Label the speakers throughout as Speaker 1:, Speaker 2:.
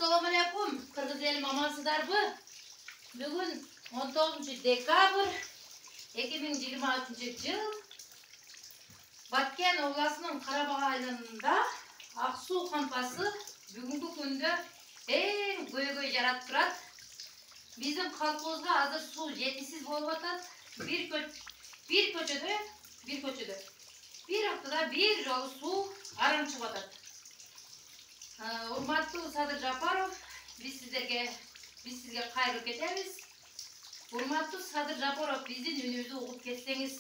Speaker 1: Assalamu alaikum. Kırgız elim amansızdarбы? Bugün 19 dekabr 2023 yıl Batken oblasının Karabağ aylanında Aksu kampası bugünkü günde en göy jarat turat. Bizim kalkozga hazır su yetsiz bolup atat. Bir köçödө bir haftada bir jolu su aram çıkıp atat. Urmatlı Sadır Japarov, biz sizge kayırıp ketemiz. Urmatlı Sadır Japarov, bizin ünümüzü uğup ketseniz,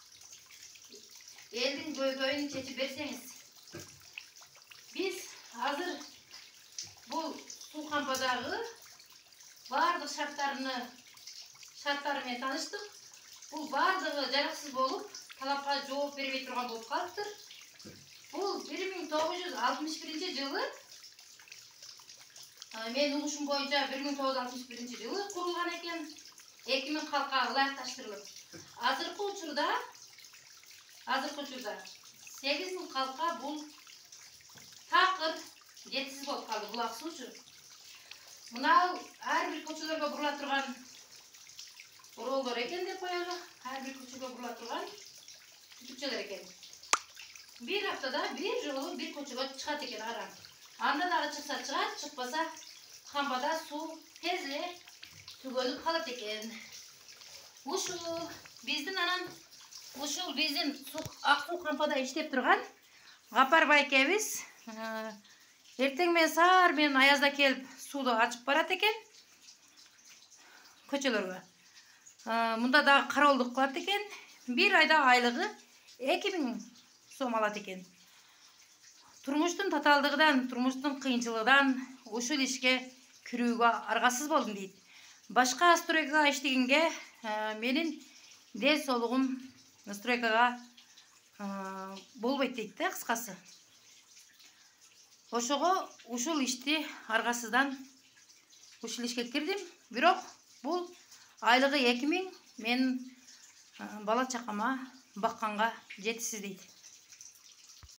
Speaker 1: elin göy-göyünü çeçip berseniz. Biz hazır bu su kampadağı bardıq şartlarымен tanıştık. Bu bardığı jaraksız bolup, talapka жооп бербей турган болуp калыптыр. Bu 1961 жылы men угушум боюнча 1961 жылы курулган экен. 2000 калкка ылайыкташтырылып. Азыркы учурда 8 миң калкка бул такыр жетсиз болуп калды булак суучу. Мына ар бир көчөлөргө бурула турган оролдор экен деп коелу. Ар бир көчөгө бурула турган түтүкчөлөр экен. Bir haftada bir jolu bir koçuga çıkat eken aram. Anda dağı çıksa çıkat, çıkmasa kambada su tezle tügönüp kalıp eken. Uşul bizden Aksu kampada işlep durgan Gapar baykemiz. Erteң men саар менен аязда келип сууду ачып барат экен көчөлөргө. Мында дагы кароолдук кылат экен. Bir айда айлыгы 2000 сом алат экен. Турмуштун татаалдыгынан, турмуштун кыйынчылыгынан ушул ишке кирүүгө аргасыз болдум дейт. Башка стройкага иштегенге менин ден соолугум стройкага болбойт дейт да кыскасы. Ошого ушул ишти аргасыздан ушул ишке кирдим. Бирок бул айлыгы 2000 мен бала чакама бакканга жетишсиз дейт.